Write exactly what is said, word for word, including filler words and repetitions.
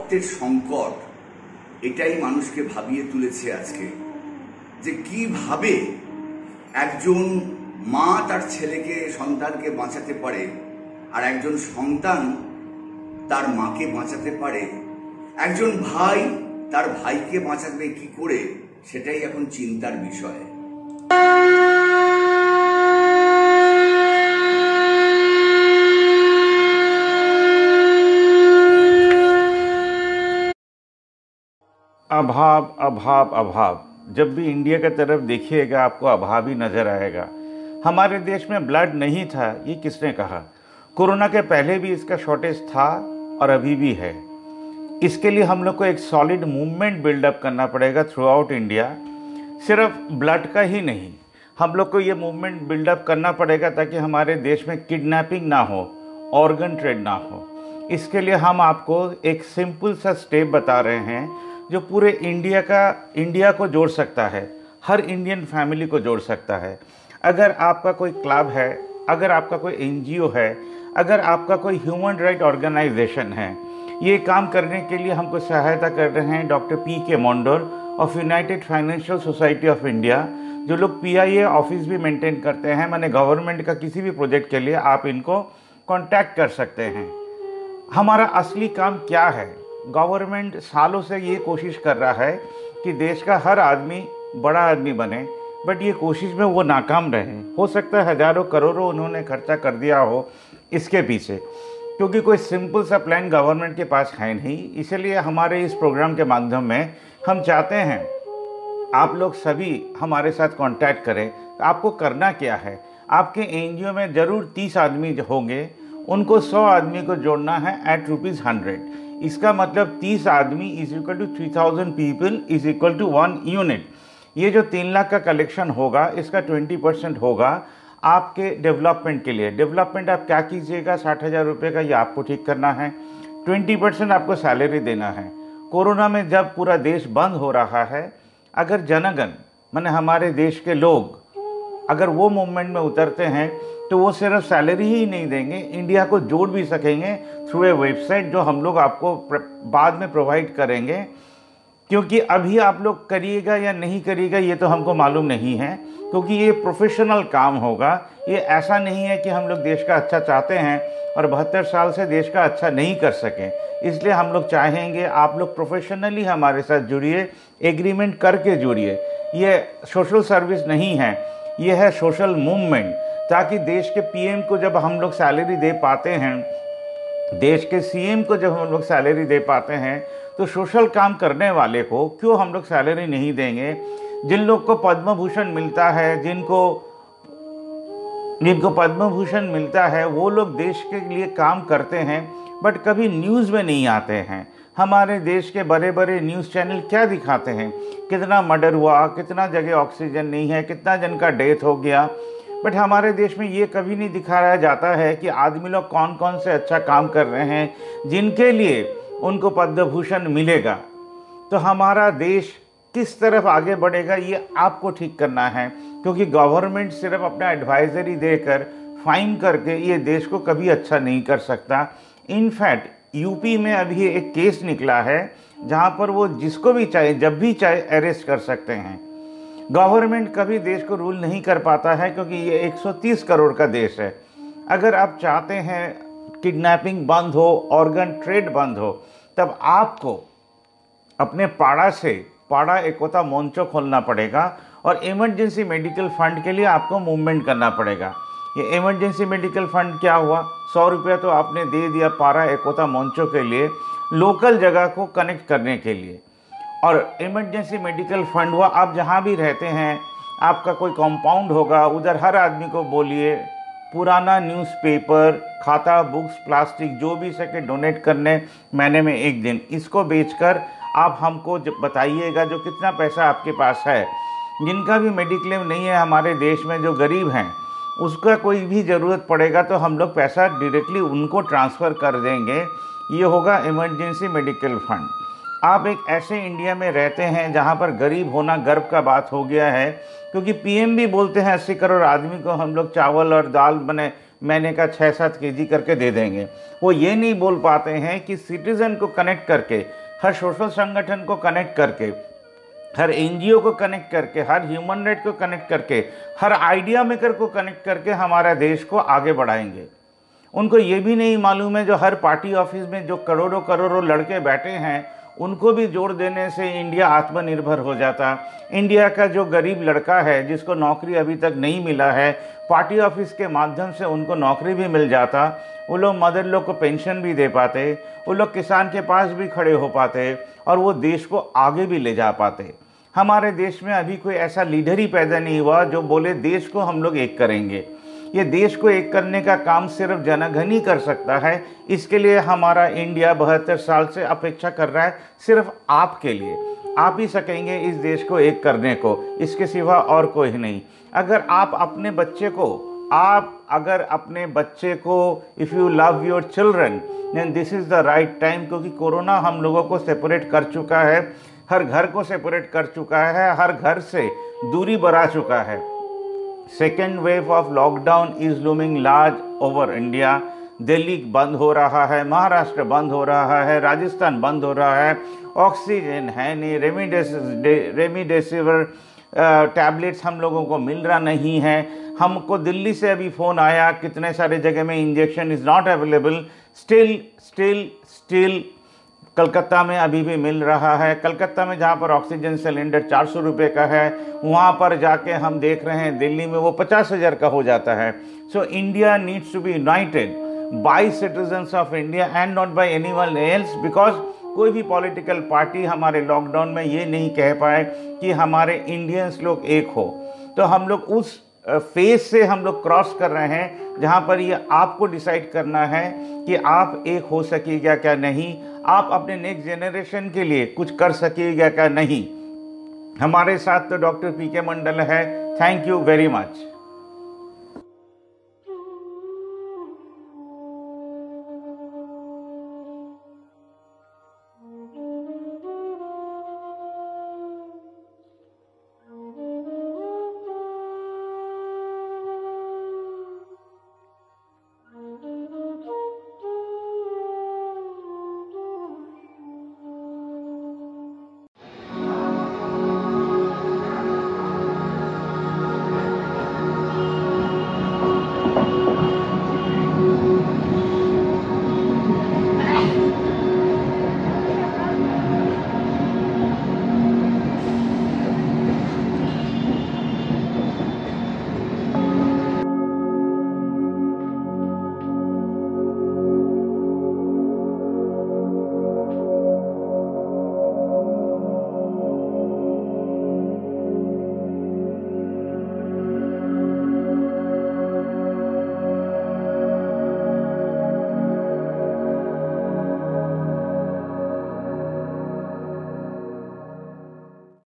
রক্তের সংকট এটাই মানুষকে ভাবিয়ে তুলেছে আজকে, যে কিভাবে একজন মা তার ছেলেকে সন্তানকে বাঁচাতে পারে আর একজন সন্তান তার মাকে বাঁচাতে পারে, একজন ভাই তার ভাইকে বাঁচাবে কি করে, সেটাই এখন চিন্তার বিষয়। अभाव अभाव अभाव, जब भी इंडिया की तरफ देखिएगा आपको अभाव ही नज़र आएगा। हमारे देश में ब्लड नहीं था, ये किसने कहा? कोरोना के पहले भी इसका शॉर्टेज था और अभी भी है। इसके लिए हम लोग को एक सॉलिड मूवमेंट बिल्डअप करना पड़ेगा थ्रू आउट इंडिया। सिर्फ ब्लड का ही नहीं, हम लोग को ये मूवमेंट बिल्डअप करना पड़ेगा ताकि हमारे देश में किडनैपिंग ना हो, ऑर्गन ट्रेड ना हो। इसके लिए हम आपको एक सिंपल सा स्टेप बता रहे हैं जो पूरे इंडिया का इंडिया को जोड़ सकता है, हर इंडियन फैमिली को जोड़ सकता है। अगर आपका कोई क्लब है, अगर आपका कोई एनजीओ है, अगर आपका कोई ह्यूमन राइट ऑर्गेनाइजेशन है, ये काम करने के लिए हमको सहायता कर रहे हैं doctor P K Mondal of united financial society of India, जो लोग पी आई ए ऑफिस भी मेंटेन करते हैं। मैंने गवर्नमेंट का किसी भी प्रोजेक्ट के लिए आप इनको कांटेक्ट कर सकते हैं। हमारा असली काम क्या है? गवर्नमेंट सालों से ये कोशिश कर रहा है कि देश का हर आदमी बड़ा आदमी बने, बट ये कोशिश में वो नाकाम रहे। हो सकता है हज़ारों करोड़ों उन्होंने खर्चा कर दिया हो इसके पीछे, क्योंकि कोई सिंपल सा प्लान गवर्नमेंट के पास है नहीं। इसलिए हमारे इस प्रोग्राम के माध्यम में हम चाहते हैं आप लोग सभी हमारे साथ कांटेक्ट करें। आपको करना क्या है? आपके एनजीओ में ज़रूर तीस आदमी होंगे, उनको सौ आदमी को जोड़ना है एट रुपीज़ हंड्रेड। इसका मतलब तीस आदमी is equal to three thousand people is equal to one unit. ये जो तीन लाख का कलेक्शन होगा, इसका ट्वेंटी परसेंट होगा आपके डेवलपमेंट के लिए। डेवलपमेंट आप क्या कीजिएगा? साठ हज़ार रुपये का ये आपको ठीक करना है। ट्वेंटी परसेंट आपको सैलरी देना है। कोरोना में जब पूरा देश बंद हो रहा है, अगर जनगण माने हमारे देश के लोग अगर वो मूवमेंट में उतरते हैं तो वो सिर्फ सैलरी ही नहीं देंगे, इंडिया को जोड़ भी सकेंगे थ्रू ए वेबसाइट जो हम लोग आपको बाद में प्रोवाइड करेंगे। क्योंकि अभी आप लोग करिएगा या नहीं करिएगा ये तो हमको मालूम नहीं है, क्योंकि ये प्रोफेशनल काम होगा। ये ऐसा नहीं है कि हम लोग देश का अच्छा चाहते हैं और बहत्तर साल से देश का अच्छा नहीं कर सकें। इसलिए हम लोग चाहेंगे आप लोग प्रोफेशनली हमारे साथ जुड़िए, एग्रीमेंट करके जुड़िए। ये सोशल सर्विस नहीं है, ये है सोशल मूवमेंट, ताकि देश के पीएम को जब हम लोग सैलरी दे पाते हैं, देश के सीएम को जब हम लोग सैलरी दे पाते हैं, तो सोशल काम करने वाले को क्यों हम लोग सैलरी नहीं देंगे? जिन लोग को पद्म भूषण मिलता है, जिनको जिनको पद्म भूषण मिलता है, वो लोग देश के लिए काम करते हैं बट कभी न्यूज़ में नहीं आते हैं। हमारे देश के बड़े बड़े न्यूज़ चैनल क्या दिखाते हैं? कितना मर्डर हुआ, कितना जगह ऑक्सीजन नहीं है, कितना जन का डेथ हो गया। बट हमारे देश में ये कभी नहीं दिखाया जाता है कि आदमी लोग कौन कौन से अच्छा काम कर रहे हैं, जिनके लिए उनको पद्म भूषण मिलेगा। तो हमारा देश किस तरफ आगे बढ़ेगा ये आपको ठीक करना है, क्योंकि गवर्नमेंट सिर्फ अपना एडवाइजरी देकर फाइन करके ये देश को कभी अच्छा नहीं कर सकता। इनफैक्ट यूपी में अभी एक केस निकला है जहाँ पर वो जिसको भी चाहे जब भी चाहे अरेस्ट कर सकते हैं। गवर्नमेंट कभी देश को रूल नहीं कर पाता है, क्योंकि ये एक सौ तीस करोड़ का देश है। अगर आप चाहते हैं किडनैपिंग बंद हो, ऑर्गन ट्रेड बंद हो, तब आपको अपने पाड़ा से पाड़ा एकता मोर्चा खोलना पड़ेगा और इमरजेंसी मेडिकल फंड के लिए आपको मूवमेंट करना पड़ेगा। ये इमरजेंसी मेडिकल फंड क्या हुआ? सौ रुपया तो आपने दे दिया पाड़ा एकता मोर्चों के लिए, लोकल जगह को कनेक्ट करने के लिए। और इमरजेंसी मेडिकल फंड हुआ, आप जहाँ भी रहते हैं, आपका कोई कंपाउंड होगा, उधर हर आदमी को बोलिए पुराना न्यूज़पेपर, खाता, बुक्स, प्लास्टिक जो भी सके डोनेट करने महीने में एक दिन। इसको बेचकर आप हमको बताइएगा जो कितना पैसा आपके पास है। जिनका भी मेडिक्लेम नहीं है हमारे देश में, जो गरीब हैं, उसका कोई भी ज़रूरत पड़ेगा तो हम लोग पैसा डायरेक्टली उनको ट्रांसफ़र कर देंगे। ये होगा इमरजेंसी मेडिकल फंड। आप एक ऐसे इंडिया में रहते हैं जहाँ पर गरीब होना गर्व का बात हो गया है, क्योंकि पीएम भी बोलते हैं अस्सी करोड़ आदमी को हम लोग चावल और दाल बने महीने का छः सात के जी करके दे देंगे। वो ये नहीं बोल पाते हैं कि सिटीज़न को कनेक्ट करके, हर सोशल संगठन को कनेक्ट करके, हर एनजीओ को कनेक्ट करके, हर ह्यूमन राइट को कनेक्ट करके, हर आइडिया मेकर को कनेक्ट करके हमारा देश को आगे बढ़ाएंगे। उनको ये भी नहीं मालूम है जो हर पार्टी ऑफिस में जो करोड़ों करोड़ों लड़के बैठे हैं, उनको भी जोड़ देने से इंडिया आत्मनिर्भर हो जाता। इंडिया का जो गरीब लड़का है जिसको नौकरी अभी तक नहीं मिला है, पार्टी ऑफिस के माध्यम से उनको नौकरी भी मिल जाता, वो लोग मदर लोग को पेंशन भी दे पाते, वो लोग किसान के पास भी खड़े हो पाते और वो देश को आगे भी ले जा पाते। हमारे देश में अभी कोई ऐसा लीडर ही पैदा नहीं हुआ जो बोले देश को हम लोग एक करेंगे। ये देश को एक करने का काम सिर्फ जनगण ही कर सकता है। इसके लिए हमारा इंडिया बहत्तर साल से अपेक्षा कर रहा है सिर्फ आपके लिए। आप ही सकेंगे इस देश को एक करने को, इसके सिवा और कोई नहीं। अगर आप अपने बच्चे को आप अगर अपने बच्चे को if you love your children then this is the right time, क्योंकि कोरोना हम लोगों को सेपरेट कर चुका है, हर घर को सेपरेट कर चुका है, हर घर से दूरी बढ़ा चुका है। Second wave of lockdown is looming large over India. Delhi बंद हो रहा है, महाराष्ट्र बंद हो रहा है, राजस्थान बंद हो रहा है, ऑक्सीजन है नहीं, रेमडेसिविर टैबलेट्स हम लोगों को मिल रहा नहीं है। हमको दिल्ली से अभी फ़ोन आया कितने सारे जगह में injection is not available. Still still still Calcutta में अभी भी मिल रहा है। कलकत्ता में जहाँ पर ऑक्सीजन सिलेंडर चार सौ रुपये का है, वहाँ पर जाके हम देख रहे हैं दिल्ली में वो पचास हज़ार का हो जाता है। So India needs to be united by citizens of India and not by anyone else, because कोई भी पॉलिटिकल पार्टी हमारे लॉकडाउन में ये नहीं कह पाए कि हमारे इंडियंस लोग एक हो। तो हम लोग उस फेज से हम लोग क्रॉस कर रहे हैं जहाँ पर ये आपको डिसाइड करना है कि आप एक हो सकेगा क्या नहीं, आप अपने नेक्स्ट जनरेशन के लिए कुछ कर सकेगा क्या नहीं। हमारे साथ तो डॉक्टर पी के मंडल है। Thank you very much.